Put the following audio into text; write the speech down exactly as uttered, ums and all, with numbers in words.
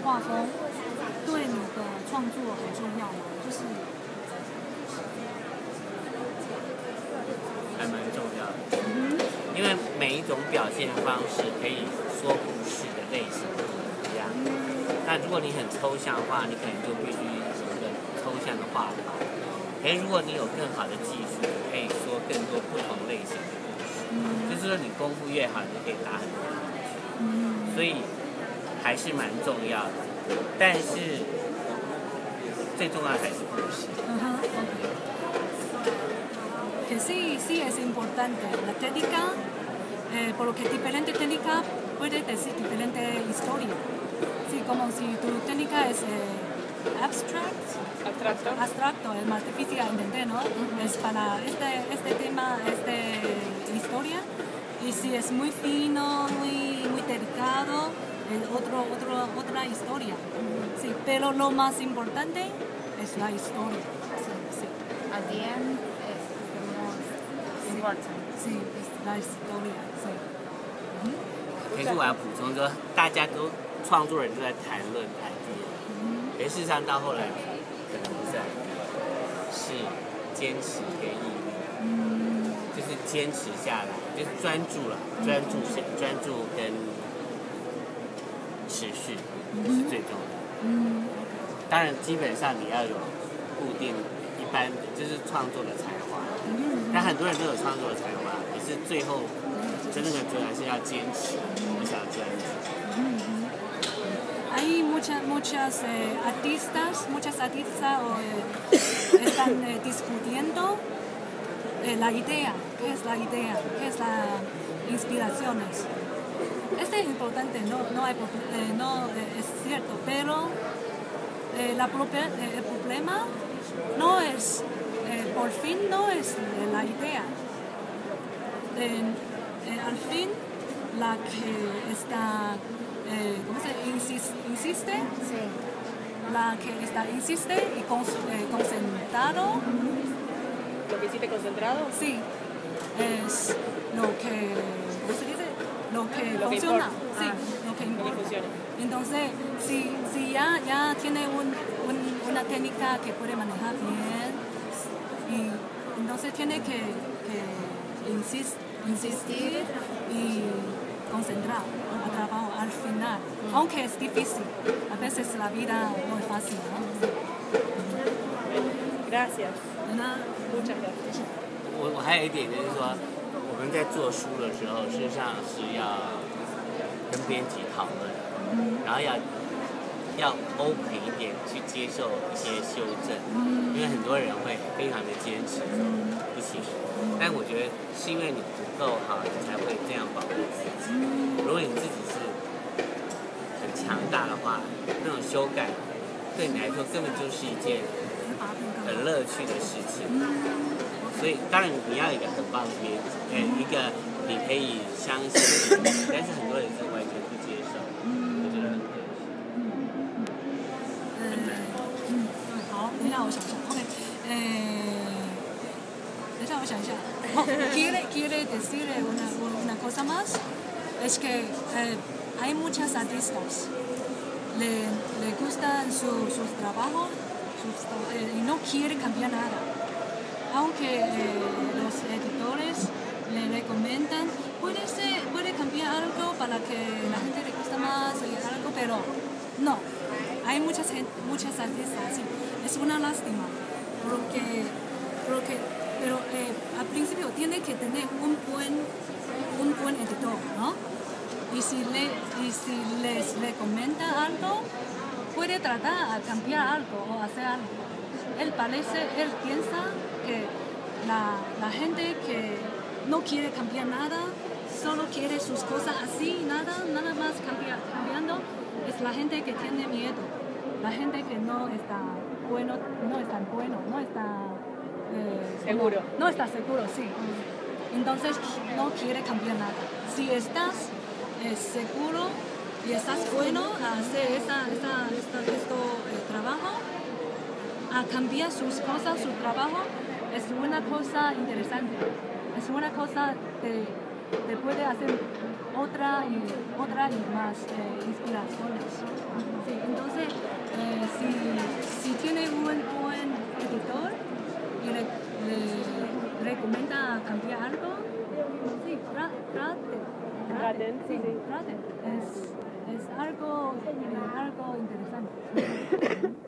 画风对你的创作很重要吗？就是还蛮重要的，嗯、因为每一种表现方式可以说故事的类型不一样。那如果你很抽象化，你可能就必须有一个抽象的画法。可是如果你有更好的技术，可以说更多不同类型的故事。嗯、就是说你功夫越好，你就可以打很多故事。嗯、所以还是蛮重要的，但是最重要的还是故事。 Uh-huh, okay. Que sí, sí es importante. La técnica, eh, por lo que diferente técnica puede decir diferente historia. Sí, como si tu técnica es eh, abstract, abstracto, abstracto, es más difícil de entender, ¿no? Uh-huh. Es para este, este tema, esta historia. Y si es muy fino, muy, muy delicado, es otro, otro, otra historia. Uh-huh. Sí, pero lo más importante es la historia. Sí, sí. At the end, it's the most important. Sí, es la historia. Sí. 可是我要补充说，大家都创作人都在谈论 idea， 可是事实上到后来可能不是 idea， 是坚持跟毅力，就是坚持下来，就是专注了，专注下，专注跟持续是最重要的。当然，基本上你要有固定一般就是创作的才华，但很多人都有创作的才华，可是最后真正的主还是要坚持，而且要专注。 Hay muchas, muchas eh, artistas, muchas artistas eh, están eh, discutiendo eh, la idea, qué es la idea, qué es la inspiraciones. Este es importante, no, no, hay, eh, no eh, es cierto, pero eh, la, eh, el problema no es, eh, por fin no es la idea. Eh, eh, al fin, la que está, eh, ¿cómo se insiste? insiste sí. La que está insiste y con, eh, concentrado. ¿Lo que hiciste concentrado? Sí, es lo que, ¿cómo se dice? Lo que lo funciona. Que sí, ah, lo que importa. Lo que funciona. Entonces, si, si ya, ya tiene un, un, una técnica que puede manejar bien, y entonces tiene que, que insist, insistir y concentrar el trabajo al final, mm. aunque es difícil. A veces la vida no es fácil, ¿no? Gracias. De nada. Muchas gracias. 我我还有一点就是说，我们在做书的时候，事实上是要跟编辑讨论，然后要要 open 一点去接受一些修正，因为很多人会非常的坚持说不行，但我觉得是因为你不够好，你才会这样保护自己。如果你自己是很强大的话，那种修改对你来说根本就是一件很乐趣的事情。所以当然你要有一个很棒的编辑，呃，一个你可以相信，但是很多人是完全不接受，我觉得很难。 嗯，好，等一下我想想 ，OK， 呃，等一下我想一下。Oh, quiere quiere decir una una cosa más, es que eh, hay muchas artistas, le le gustan su, sus trabajos, sus, eh, y no quiere cambiar nada. Aunque eh, los editores le recomiendan, puede, ser, puede cambiar algo para que la gente le guste más y algo, pero no. Hay muchas, muchas artistas, sí. Es una lástima, porque, porque pero eh, al principio tiene que tener un buen, un buen editor, ¿no? Y si, le, y si les recomienda algo, puede tratar de cambiar algo o hacer algo. Él parece, él piensa que la, la gente que no quiere cambiar nada, solo quiere sus cosas así, nada, nada más cambia, cambiando, es la gente que tiene miedo, la gente que no está bueno, no es tan bueno, no está eh, seguro, no, no está seguro, sí. Entonces no quiere cambiar nada. Si estás eh, seguro y estás bueno a hacer esa, esa, esta, esto eh, trabajo, a cambiar sus cosas, su trabajo, es una cosa interesante, es una cosa de, te puede hacer otra y otra y más eh, inspiraciones. Sí, entonces, eh, si, si tiene un buen editor y le, le recomienda cambiar algo, sí, tra- trate. Traten, Sí, sí. traten. Es, es algo, eh, algo interesante.